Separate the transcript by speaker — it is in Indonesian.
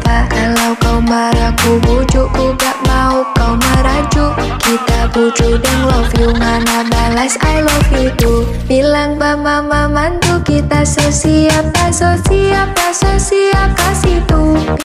Speaker 1: apa? Kalau kau marah ku bujuk, ku gak mau kau merajuk. Kita bujuk dan love you, Ngana balas I love you too. Bilang ba mama mantu kita so siap, tak so siap, tak so siap kasih tuh.